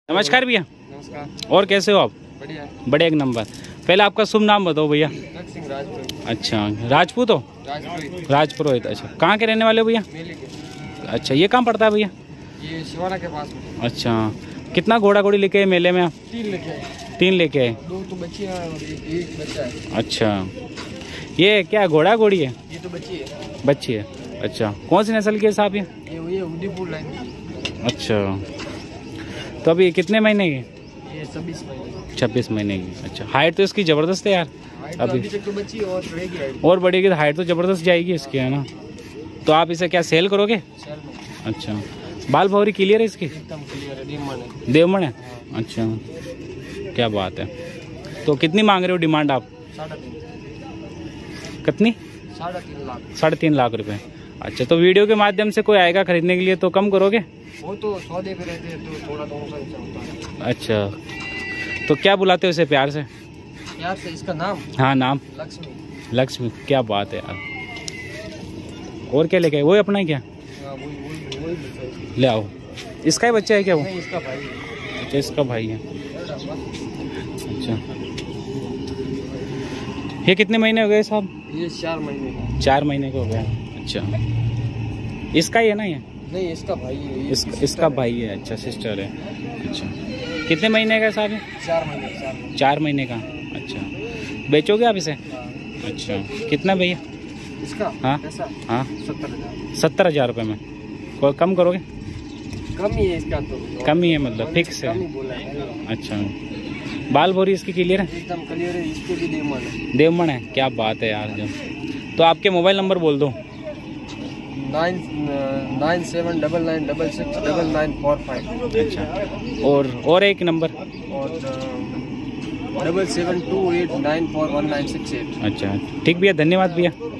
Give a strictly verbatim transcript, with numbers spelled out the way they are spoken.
नमस्कार भैया। नमस्कार। और कैसे हो आप? बढ़िया। बड़े एक नंबर। पहले आपका शुभ नाम बताओ भैया। सिंह राजपूत। अच्छा, राजपूत हो? राजपुरोहित। राजपुरोहित। अच्छा, कहाँ के रहने वाले हो भैया? मेले के। अच्छा, ये कहाँ पड़ता है भैया? ये शिवाना के पास में। अच्छा, कितना घोड़ा घोड़ी लेके आए मेले में आप? तीन लेके आए। तीन लेके आए। दो तो बच्ची है और एक, एक बच्चा है। अच्छा, ये क्या घोड़ा घोड़ी है? ये तो बच्ची है। बच्ची है। अच्छा, कौन सी नस्ल की है साहब ये? ये ये उदयपुर लाइन की। अच्छा, तो अभी कितने महीने की? ये छब्बीस महीने। छब्बीस महीने की। अच्छा, हाइट तो इसकी ज़बरदस्त है यार। हाइट अभी अभी तक तो बच्ची और बढ़ेगी हाइट। और बढ़ेगी तो हाइट तो ज़बरदस्त जाएगी इसकी, है ना? तो आप इसे क्या सेल करोगे? चल में। अच्छा, बाल भौरी क्लियर है इसकी? एकदम क्लियर है। देवमन है। देवमन है। अच्छा, क्या बात है। तो कितनी मांग रहे हो डिमांड आप? साढ़े तीन। कितनी? साढ़े तीन लाख। साढ़े तीन लाख रुपए। अच्छा, तो वीडियो के माध्यम से कोई आएगा खरीदने के लिए तो कम करोगे? वो तो सौदे पे रहते हैं तो थोड़ा दोनों से होता है। अच्छा, तो क्या बुलाते हो इसे प्यार से? प्यार से इसका नाम? हाँ, नाम? लक्ष्मी। लक्ष्मी। क्या बात है यार। और क्या लेके आए? वही अपना ही क्या? हाँ, वही वही वही बच्चा है। ले आओ। इसका ही बच्चा है क्या वो? नहीं, इसका भाई है। अच्छा, इसका भाई है। अच्छा, ये कितने महीने हो गए साहब? ये चार महीने का। चार महीने के हो गए। अच्छा, इसका ही है ना ये? नहीं, इसका भाई है। इस, इसका भाई है। अच्छा, सिस्टर है। अच्छा, कितने महीने का साहब है? चार महीने चार महीने। चार महीने का। अच्छा, बेचोगे आप इसे? हाँ। अच्छा, कितना भैया इसका? हाँ पैसा? हाँ, सत्तर हजार। सत्तर हज़ार रुपये में कोई कम करोगे? कम ही है इसका तो। कम ही है मतलब फिक्स है? कम ही बोला है। अच्छा, बाल भोरी इसकी क्लियर है? एकदम क्लियर है। इसके भी देवमन है। देवमन है। क्या बात है यार। जो तो आपके मोबाइल नंबर बोल दो। Nine nine seven double nine double six double nine four five. अच्छा, और और एक नंबर? और double seven two eight nine four one nine six eight. अच्छा, ठीक भैया, धन्यवाद भैया।